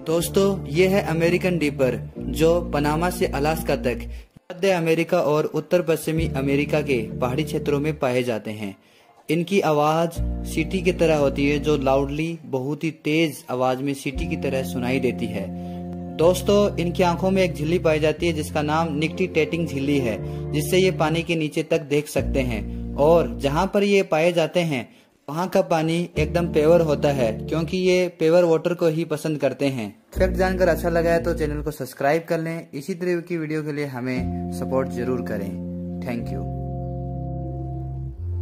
दोस्तों ये है अमेरिकन डीपर जो पनामा से अलास्का तक मध्य अमेरिका और उत्तर पश्चिमी अमेरिका के पहाड़ी क्षेत्रों में पाए जाते हैं। इनकी आवाज सीटी की तरह होती है जो लाउडली बहुत ही तेज आवाज में सीटी की तरह सुनाई देती है। दोस्तों इनकी आंखों में एक झिल्ली पाई जाती है जिसका नाम निक्टिटेटिंग झिल्ली है, जिससे ये पानी के नीचे तक देख सकते हैं और जहां पर ये पाए जाते हैं वहां का पानी एकदम प्योर होता है क्योंकि ये प्योर वाटर को ही पसंद करते हैं। फैक्ट जानकर अच्छा लगा है तो चैनल को सब्सक्राइब कर लें। इसी तरह की वीडियो के लिए हमें सपोर्ट जरूर करें। Thank you.